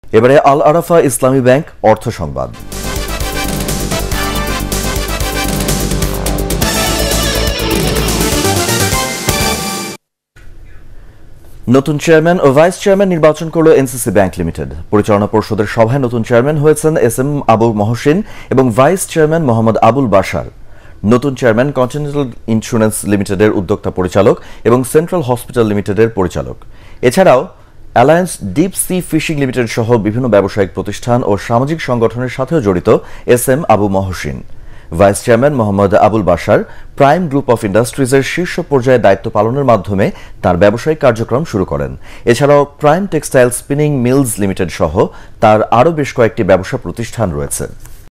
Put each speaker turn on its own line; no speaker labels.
এবারে আল আরাফা ইসলামী ব্যাংক অর্থ সংবাদ। নতুন চেয়ারম্যান ও ভাইস চেয়ারম্যান নির্বাচন করল এনসিসি ব্যাংক লিমিটেড। পরিচালনা পর্ষদের সভায় নতুন চেয়ারম্যান হয়েছেন এস.এম. আবু মহসিন এবং ভাইস চেয়ারম্যান মোহাম্মদ আবুল বাশার। নতুন চেয়ারম্যান কন্টিনেন্টাল ইন্স্যুরেন্স লিমিটেডের উদ্যোক্তা পরিচালক এবং সেন্ট্রাল হসপিটাল লিমিটেডের পরিচালক। এছাড়াও alliance deep sea fishing limited সহ বিভিন্ন ব্যবসায়িক প্রতিষ্ঠান ও সামাজিক সংগঠনের সাথেও জড়িত S M. Abu Mohsin. Vice chairman Mohammad Abul Bashar prime group of ইন্ডাস্ট্রিজের শীর্ষ পর্যায়ে দায়িত্ব পালনের মাধ্যমে তার ব্যবসায়িক কার্যক্রম শুরু করেন। এছাড়াও prime textile spinning mills limited সহ তার আরও বেশ কয়েকটি ব্যবসা প্রতিষ্ঠান রয়েছে।